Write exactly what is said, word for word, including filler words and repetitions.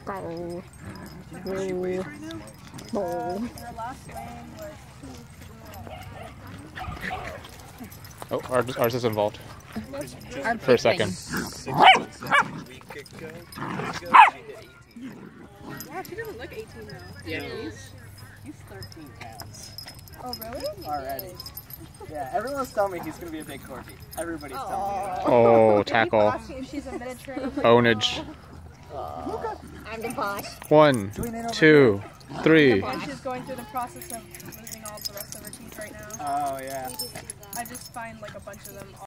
Go. Go. Go. Oh, ours, ours is involved. I'm For a second. Yeah, she doesn't look eighteen though. Yeah, he's, he's thirteen pounds. Oh, really? Already. Yeah, everyone's telling me he's going to be a big corgi. Everybody's telling me that. Oh, tackle. If she's a miniature. Ownage. I'm the boss. One, two, three. And she's going through the process of losing all the rest of her teeth right now. Oh, yeah. I just find like a bunch of them